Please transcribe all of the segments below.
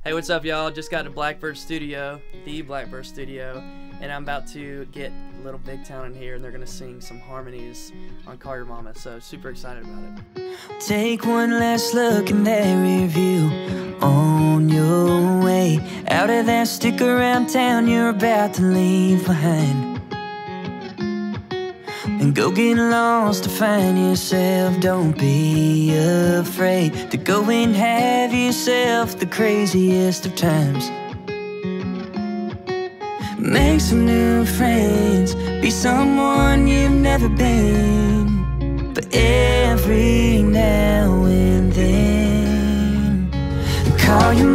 Hey, what's up, y'all? Just got to Blackbird Studio, the Blackbird Studio, and I'm about to get Little Big Town in here, and they're gonna sing some harmonies on Call Your Mama, so super excited about it. Take one last look in their rear view. On your way out of that stick around town you're about to leave behind, and go get lost to find yourself. Don't be afraid to go and have yourself the craziest of times. Make some new friends, be someone you've never been. But every now and then, call your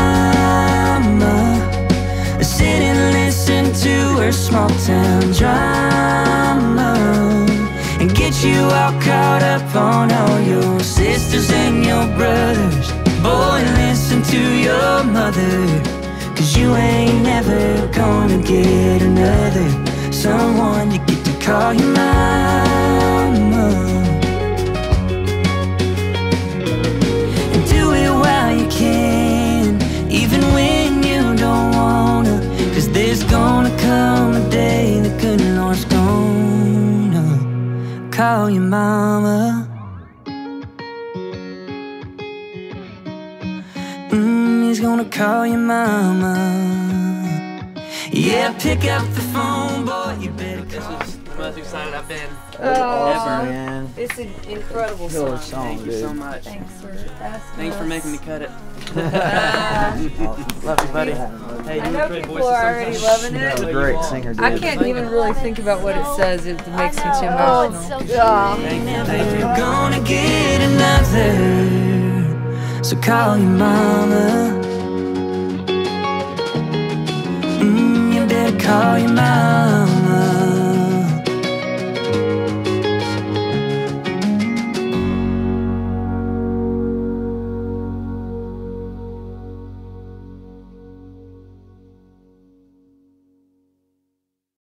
mama, sit and listen to her small town drama, and get you all caught up on all your sisters and your brothers. Boy, listen to your mother, 'cause you ain't never gonna get another someone you get to call your mama. And do it while you can, even when you don't wanna, 'cause there's gonna come a day the good Lord's gonna call your mama. He's gonna call your mama. Yeah, pick up the phone, boy, you better call. This is the most excited I've been Awesome, ever. man. It's an incredible Killer song. song, Thank you dude. so much. Thanks for asking Thanks for us. making me cut it. Awesome. Love you, buddy. Hey, I you know have great people voices are already sometimes. loving That it. was a So great you all. singer, dude. I can't even really think about what it says. It makes me too Oh, emotional. it's so Aw. Thank you. Never gonna get another, so call your mama. You better call your mama.